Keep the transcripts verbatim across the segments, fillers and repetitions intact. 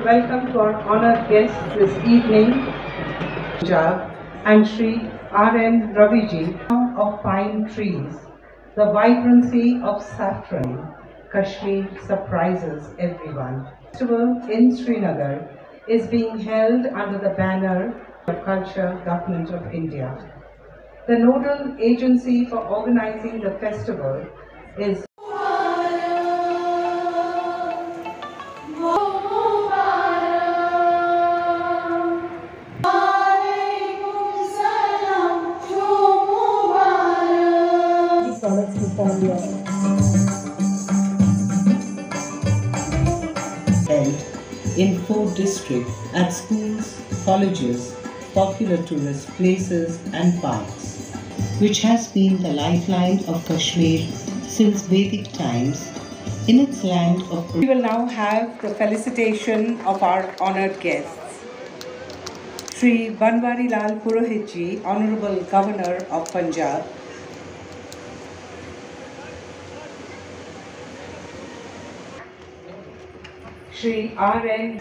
welcome to our honored guests this evening, Punjab, and Shri R N Raviji of pine trees. The vibrancy of saffron, Kashmir surprises everyone. The festival in Srinagar is being held under the banner of Culture, Government of India. The nodal agency for organizing the festival is held in four districts at schools, colleges, popular tourist places and parks, which has been the lifeline of Kashmir since Vedic times in its land of... We will now have the felicitation of our honored guests. Shri Banwari Lal Purohit Ji, Honorable Governor of Punjab, Shri R N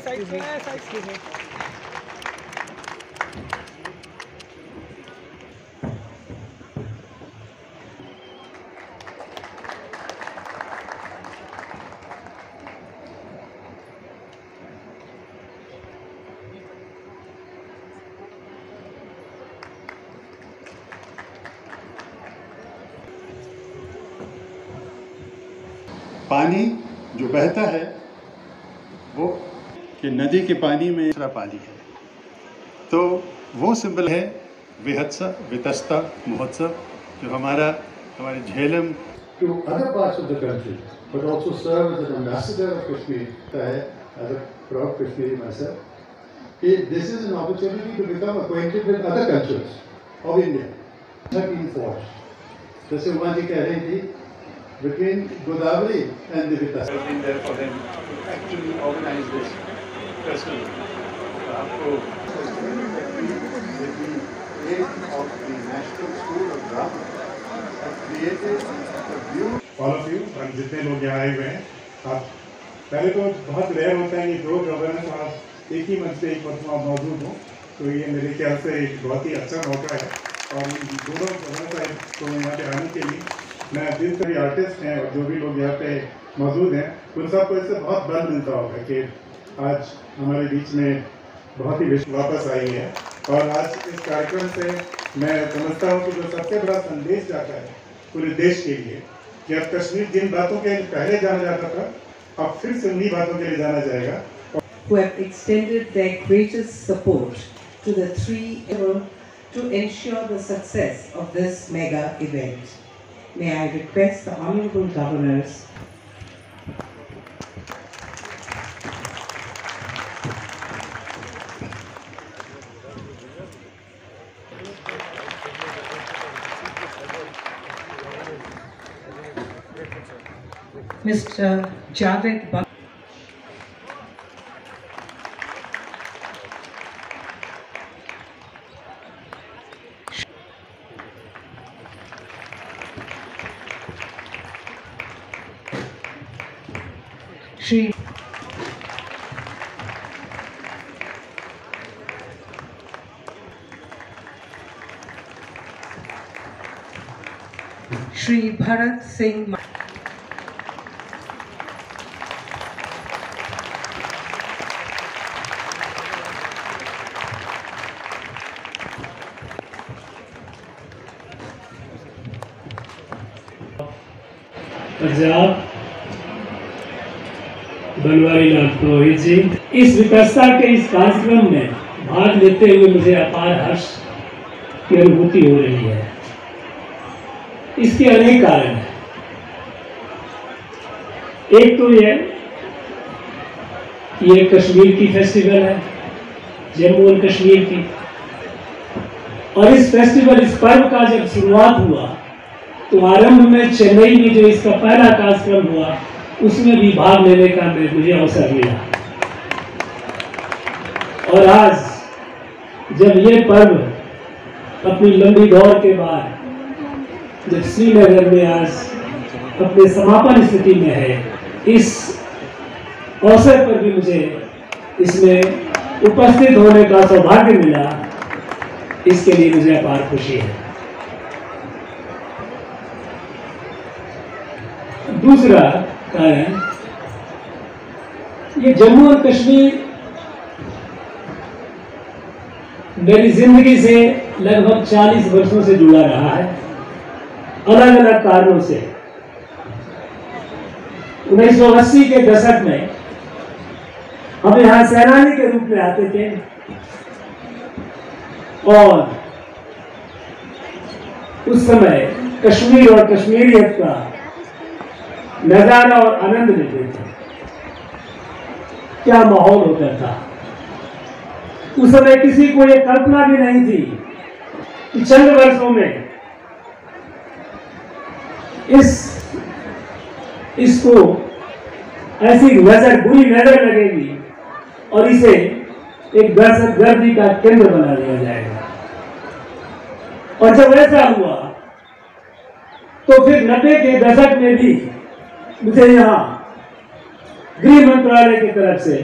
पानी जो बहता है वो कि नदी के पानी में दूसरा पानी है, तो वो सिंबल है विहत्सा वितस्ता महोत्सव जो हमारा हमारे Jhelum to other parts of the country, but also serve as an ambassador of Kashmir, as a proud Kashmiri myself. This is an opportunity to become acquainted with other cultures of India. thirteen forged. जैसे उमा जी कह रही थी, between Godavari and the Vitas. I've been there for them to actually organize this festival. आपको with the aid of the National School of Drama have created a beautiful. All of you, और जितने लोग यहाँ आए हुए हैं, आप पहले तो बहुत रेयर होता है कि दो गवर्नर आप एक ही मंच पे एक वक्त मौजूद हो, तो ये मेरे ख्याल से एक बहुत ही अच्छा मौका है और दोनों गवर्नर साहब को यहाँ पे आने के लिए मैं जिन सभी आर्टिस्ट हैं और जो भी लोग यहाँ पे मौजूद हैं उन सबको इससे बहुत बल मिलता होगा कि आज हमारे बीच में बहुत ही विश्व वापस आई है। और आज इस कार्यक्रम से मैं समझता हूँ कि जो सबसे बड़ा संदेश जाता है पूरे देश के लिए कि अब कश्मीर जिन बातों के पहले जाना जाता था अब फिर से उन्हीं बातों के लिए जाना जाएगा। Who have extended their greatest support to the three to ensure the success of this mega event. May I request the Honorable Governors Mister Javed Bak Shri Shri Bharat Singh Punjab Banwari Lal पुरोहित जी, इस विकसता के इस कार्यक्रम में भाग लेते हुए मुझे अपार हर्ष की अनुभूति हो रही है। इसके अनेक कारण हैं। एक तो ये ये कश्मीर की फेस्टिवल है, जम्मू और कश्मीर की, और इस फेस्टिवल इस पर्व का जब शुरुआत हुआ तो आरंभ में चेन्नई में जो इसका पहला कार्यक्रम हुआ उसमें भी भाग लेने का मुझे अवसर मिला। और आज जब ये पर्व अपनी लंबी दौर के बाद जब श्रीनगर में आज अपने समापन स्थिति में है, इस अवसर पर भी मुझे इसमें उपस्थित होने का सौभाग्य मिला, इसके लिए मुझे अपार खुशी है। दूसरा कारण, ये जम्मू और कश्मीर मेरी जिंदगी से लगभग चालीस वर्षों से जुड़ा रहा है, अलग अलग कारणों से। उन्नीस सौ अस्सी के दशक में हम यहाँ सेनानी के रूप में आते थे और उस समय कश्मीर और कश्मीरियत का नजारा और आनंद लेते थे। क्या माहौल होता था उस समय, किसी को यह कल्पना भी नहीं थी कि चंद वर्षों में इस इसको ऐसी नजर बुरी नजर लगेगी और इसे एक दहशतगर्दी का केंद्र बना दिया जाएगा। और जब ऐसा हुआ तो फिर नब्बे के दशक में भी मुझे यहाँ गृह मंत्रालय की तरफ से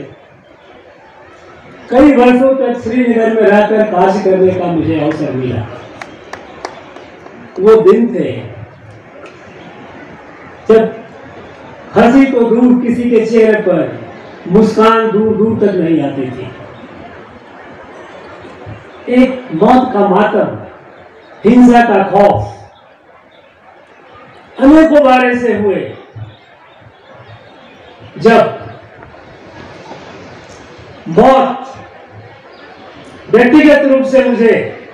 कई वर्षों तक श्रीनगर में रहकर कार्य करने का मुझे अवसर मिला। वो दिन थे जब हंसी तो दूर, किसी के चेहरे पर मुस्कान दूर दूर तक नहीं आती थी। एक मौत का मातम, हिंसा का खौफ अनेकों बार ऐसे हुए जब मौत व्यक्तिगत रूप से मुझे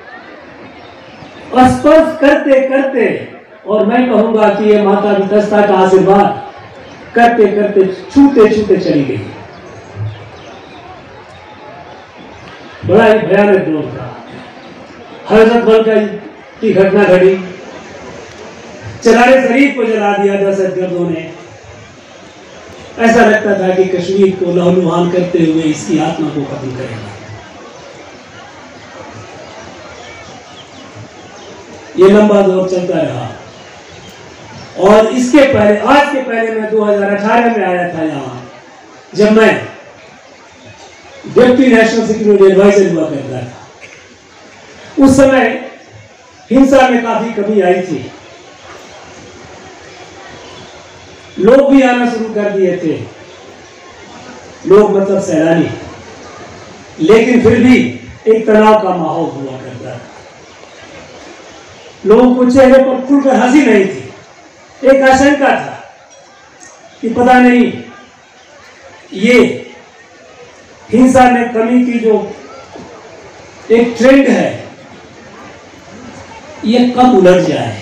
स्पर्श करते करते, और मैं कहूंगा कि यह माता वितस्ता का आशीर्वाद करते करते छूते छूते चली गई। बड़ा ही भयानक दौर था। हजरत बल की घटना घटी, चरारे शरीफ को जला दिया दहशतगर्दों ने। ऐसा लगता था कि कश्मीर को लहूलुहान करते हुए इसकी आत्मा को खत्म करेगा। ये लंबा दौर चलता रहा और इसके पहले, आज के पहले मैं दो हज़ार अठारह में आया था यहाँ, जब मैं डिप्टी नेशनल सिक्योरिटी एडवाइजर हुआ करता था। उस समय हिंसा में काफी कमी आई थी, लोग भी आना शुरू कर दिए थे, लोग मतलब सैलानी, लेकिन फिर भी एक तनाव का माहौल हुआ करता था। लोगों को चेहरे पर खुलकर हंसी नहीं थी, एक आशंका था कि पता नहीं ये हिंसा में कमी की जो एक ट्रेंड है ये कब उलट जाए।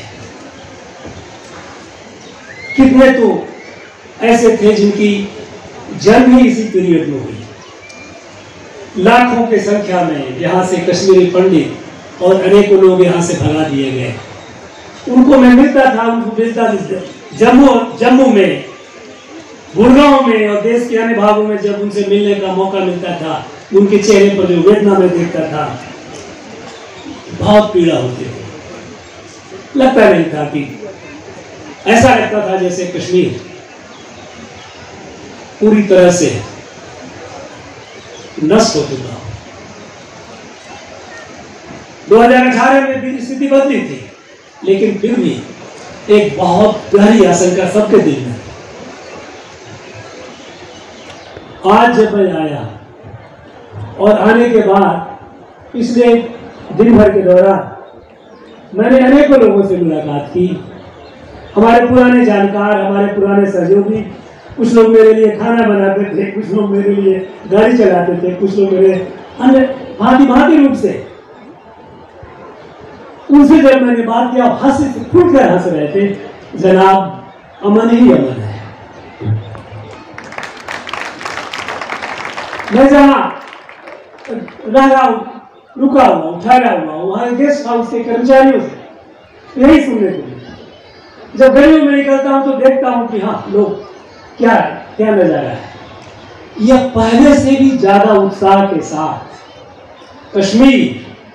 कितने तो ऐसे थे जिनकी जन्म ही इसी पीरियड में हुई। लाखों की संख्या में यहाँ से कश्मीरी पंडित और अनेकों लोग यहाँ से भगा दिए गए। उनको मैं मिलता था, उनको मिलता जम्मू जम्मू में, गुड़गांव में और देश के अन्य भागों में जब उनसे मिलने का मौका मिलता था, उनके चेहरे पर जो वेदना में देखता था, बहुत पीड़ा होती थी। लगता नहीं था कि, ऐसा लगता था जैसे कश्मीर पूरी तरह से नष्ट हो चुका। दो हज़ार अठारह में भी स्थिति बदली थी, लेकिन फिर भी एक बहुत गहरी आशंका सबके दिल में। आज जब मैं आया और आने के बाद पिछले दिन भर के दौरान मैंने अनेकों लोगों से मुलाकात की। हमारे पुराने जानकार, हमारे पुराने सहयोगी, कुछ लोग मेरे लिए खाना बनाते थे, कुछ लोग मेरे लिए गाड़ी चलाते थे, कुछ लोग मेरे अन्य भांति भांति रूप से। उनसे जब मैंने बात किया, हंस खुद कर हंस रहे थे, जनाब अमन ही अमन है। मैं जहाँ रह रहा हूँ, रुका हुआ, ठहरा हुआ हूँ, वहां गेस्ट हाउस के कर्मचारियों से यही सुनने को मिला। जब गलियों में निकलता हूँ तो देखता हूँ कि हाँ, लोग क्या है, क्या नजारा है। यह पहले से भी ज्यादा उत्साह के साथ कश्मीर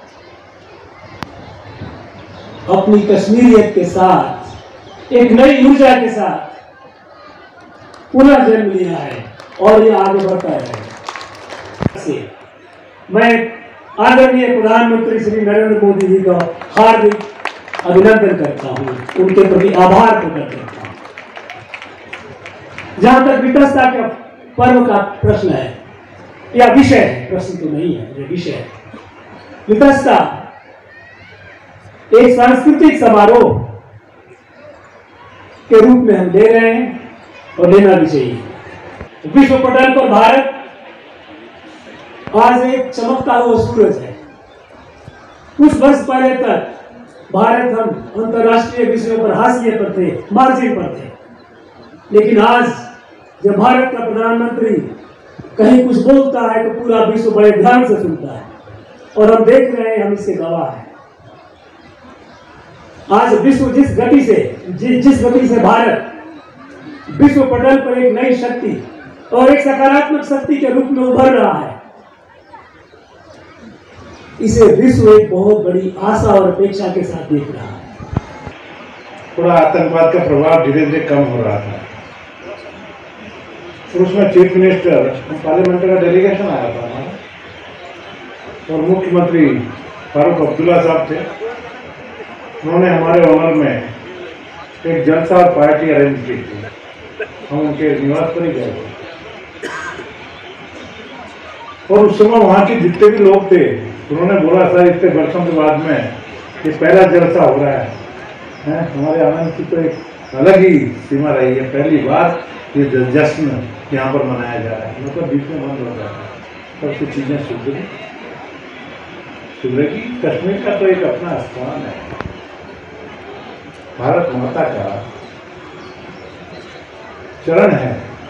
अपनी कश्मीरियत के साथ, एक नई ऊर्जा के साथ पुनः जन्म लिया है और ये आगे बढ़ता रहेगा। से मैं आदरणीय प्रधानमंत्री श्री नरेंद्र मोदी जी का हार्दिक अभिनंदन करता हूँ, उनके प्रति आभार प्रकट करता हूँ। जहां तक वितस्ता के पर्व का प्रश्न है या विषय है, प्रश्न तो नहीं है, ये विषय है। वितस्ता एक सांस्कृतिक समारोह के रूप में हम ले रहे हैं और लेना भी चाहिए। विश्व पटल पर भारत आज एक चमकता हुआ सूरज है। कुछ वर्ष पहले तक भारत हम अंतर्राष्ट्रीय विषयों पर हाशिए पर थे, मार्जिन पर थे, लेकिन आज जब भारत का प्रधानमंत्री कहीं कुछ बोलता है तो पूरा विश्व बड़े ध्यान से सुनता है और हम देख रहे हैं, हम इसके गवाह हैं। आज विश्व जिस गति से जि, जिस गति से भारत विश्व पटल पर एक नई शक्ति और एक सकारात्मक शक्ति के रूप में उभर रहा है, इसे विश्व एक बहुत बड़ी आशा और अपेक्षा के साथ देख रहा है। थोड़ा आतंकवाद का प्रभाव धीरे धीरे कम हो रहा था, और उसमें चीफ मिनिस्टर पार्लियामेंट का डेलीगेशन आया था हमारा, और मुख्यमंत्री फारूक अब्दुल्ला साहब थे। उन्होंने हमारे ऑनर में एक जलसा और पार्टी अरेंज की थी। हम उनके निवास पर ही गए थे, और उस समय वहाँ के जितने भी लोग थे उन्होंने बोला, सर इतने वर्षों के बाद में ये पहला जलसा हो रहा है, हैं? हमारे आनंद की तो एक अलग ही सीमा रही है, पहली बार ये जश्न यहाँ पर मनाया जा रहा है। मतलब बीच में बंद हो रहा है, सबसे चीज़ें सुधरी सुधरेगी। कश्मीर का तो एक अपना स्थान है, भारत माता का चरण है,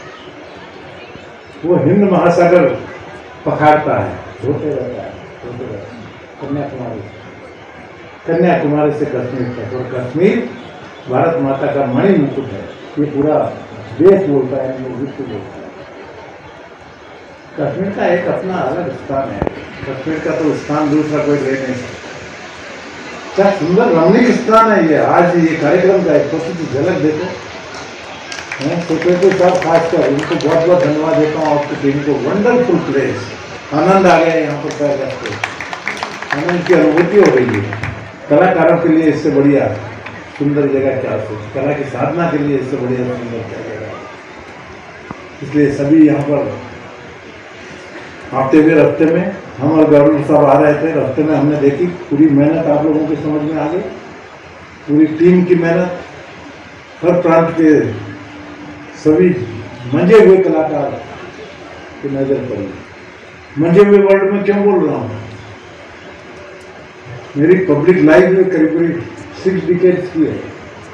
वो हिंद महासागर पखारता है, होते रहता है, होते रहता है। कन्याकुमारी कन्याकुमारी से कश्मीर तक, और कश्मीर भारत माता का मणि मुकुट है। ये पूरा देश बोलता है, विश्व बोलता है। कश्मीर का एक अपना अलग स्थान है, कश्मीर का तो स्थान दूसरा कोई ले नहीं सकता। क्या सुंदर रमणीक स्थान है ये। आज ये कार्यक्रम का एक छोटी सी झलक देखो, सेक्रेटरी साहब खासकर इनको बहुत बहुत धन्यवाद देता हूँ, आपकी टीम को। वंडरफुल प्लेस, आनंद आ गया यहाँ पर पैर रखते, आनंद की अनुभूति हो रही है। कलाकारों के लिए इससे बढ़िया सुंदर जगह क्या हो, कला की साधना के लिए इससे बढ़िया सुंदर क्या जगह। इसलिए सभी यहाँ पर आते हुए रास्ते में हम और गवर्नर साहब आ रहे थे, रास्ते में हमने देखी पूरी मेहनत आप लोगों की समझ में आ गई, पूरी टीम की मेहनत, हर प्रांत के सभी मंजे हुए कलाकार की नजर पड़ी। मंजे हुए वर्ड में क्यों बोल रहा हूँ, मेरी पब्लिक लाइफ में करीब करीब सिक्स डिकेड्स की है,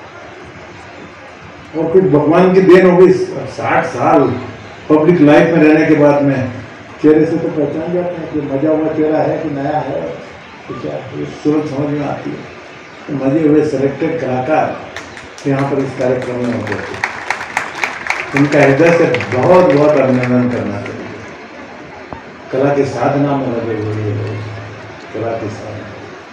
और कुछ भगवान की देन हो गई। साठ साल पब्लिक लाइफ में रहने के बाद में चेहरे से तो पहचान जाते हैं कि मजा हुआ चेहरा है कि नया है, तो क्या ये तुरंत समझ में आती है। तो मजे हुए सेलेक्टेड कलाकार यहाँ पर इस कार्यक्रम में होते थे, उनका हृदय से बहुत बहुत अभिनंदन करना चाहिए। कला की साधना में लगे हुए लोग, कला की साधना,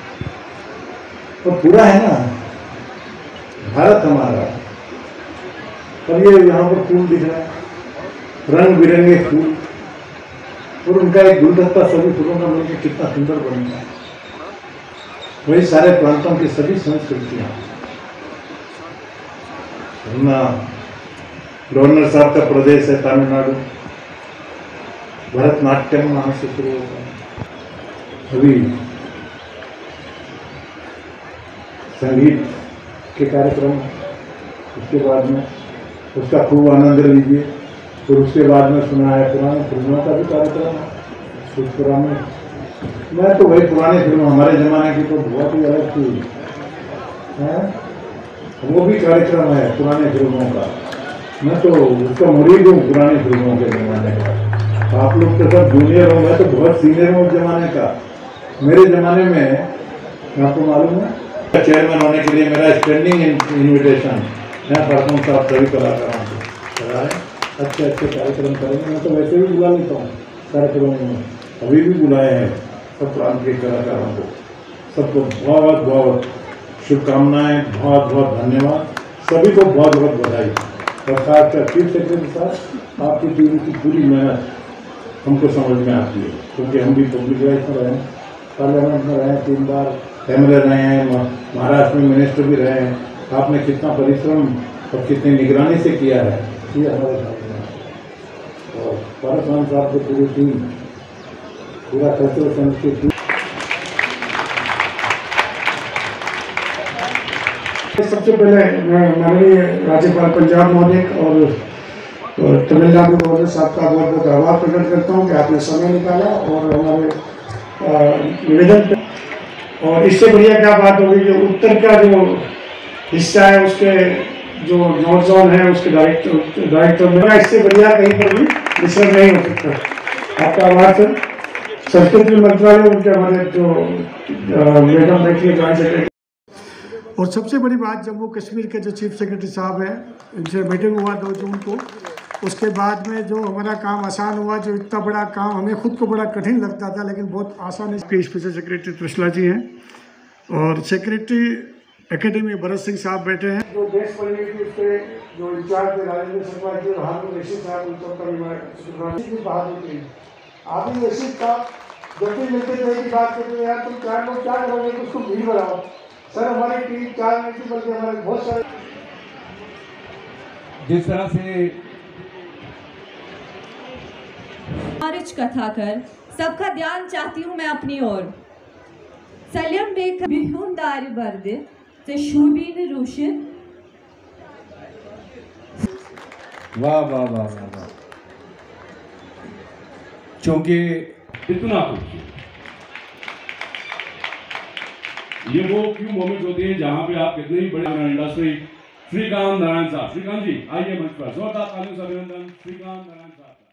और पूरा है ना भारत हमारा। और ये यहाँ पर फूल दिख रहा है, रंग बिरंगे फूल, और उनका एक गुलदस्ता सभी फूलों का मिलकर कितना सुंदर बनता है। वही सारे प्रांतों की सभी संस्कृतियाँ, गवर्नर साहब का प्रदेश है तमिलनाडु, भरतनाट्यम वहाँ से शुरू होता है। अभी संगीत के कार्यक्रम, उसके बाद में उसका खूब आनंद लीजिए। फिर उसके बाद में सुना है पुरानी फिल्मों का भी कार्यक्रम है। कुछ पुराने, मैं तो वही पुरानी फिल्म हमारे ज़माने की तो बहुत ही अलग थी, वो भी कार्यक्रम है पुराने फिल्मों का। मैं तो उसका मुरीद हूँ पुरानी फिल्मों के ज़माने का। आप लोग तो सब जूनियर हो, मैं तो बहुत सीनियर हूँ उस ज़माने का। मेरे ज़माने में आपको मालूम है, चेयरमैन होने के लिए मेरा स्टैंडिंग इन्विटेशन यहाँ परसों साहब सभी कलाकारों को करा है। अच्छे अच्छे कार्यक्रम करेंगे, मैं तो वैसे भी बुला लेता हूँ कार्यक्रमों में, अभी भी बुलाए हैं सब प्रांत के कलाकारों को। सबको बहुत बहुत शुभकामनाएं, बहुत बहुत धन्यवाद, सभी को बहुत बहुत बधाई। और साथ चीफ सेक्रेटरी साहब, आपकी टीम की पूरी मेहनत हमको समझ में आती है, क्योंकि हम भी पब्लिक लाइफ में रहे हैं, पार्लियामेंट में रहे हैं, तीन बार एम एल ए रहे हैं, महाराष्ट्र में मिनिस्टर भी रहे हैं। आपने कितना परिश्रम और कितनी निगरानी से किया है ये हमारे सामने है। और पारसवान साहब की पूरी टीम, पूरा कल्चरल संघ की टीम, सबसे पहले मैं माननीय राज्यपाल पंजाब महोदय और तमिलनाडु महोदय साहब का बहुत बहुत आभार प्रकट करता हूँ कि आपने समय निकाला और हमारे निवेदन पे। और इससे बढ़िया क्या बात होगी कि उत्तर का जो हिस्सा है उसके जो नॉर्थ जोन है उसके डायरेक्टर डायरेक्टर में इससे बढ़िया कहीं पर भी मिश्रण नहीं हो सकता। आपका आभार सर। संस्कृति मंत्रालय उनके हमारे जो मैडम बैठी है जॉइंट सेक्रेटरी। और सबसे बड़ी बात, जम्मू कश्मीर के जो चीफ सेक्रेटरी साहब हैं, इनसे मीटिंग हुआ दो जून को, उसके बाद में जो हमारा काम आसान हुआ, जो इतना बड़ा काम हमें खुद को बड़ा कठिन लगता था लेकिन बहुत आसान है। स्पेशल सेक्रेटरी त्रिशला जी हैं और सेक्रेटरी एकेडमी भरत सिंह साहब बैठे हैं। जो देश परिनीति उसके जो इंचार्ज थे राजेंद्र शर्मा जी और हारून रशीद साहब, उन सबका भी बहादुर थी। आप ही रशीद था, जब भी मिलते थे की बात करते यार तुम चार लोग क्या करोगे तो उसको भीड़ बनाओ। सर हमारी टीम चार नहीं थी बल्कि हमारे बहुत सारे, जिस तरह से मारिच कथा कर सबका ध्यान चाहती हूँ मैं अपनी ओर। सलियम बेक बिहुंदार बर्द से शूबीन रूशन। वाह वाह वाह वाह वाह, क्योंकि इतना कुछ ये वो क्यों मोमेंट होते हैं जहां पे आप कितने ही बड़े इंडस्ट्री श्रीकांत नारायण साहब, श्रीकांत जी आइए मंच पर, जोरदार तालियों से अभिनंदन श्रीकांत नारायण साहब।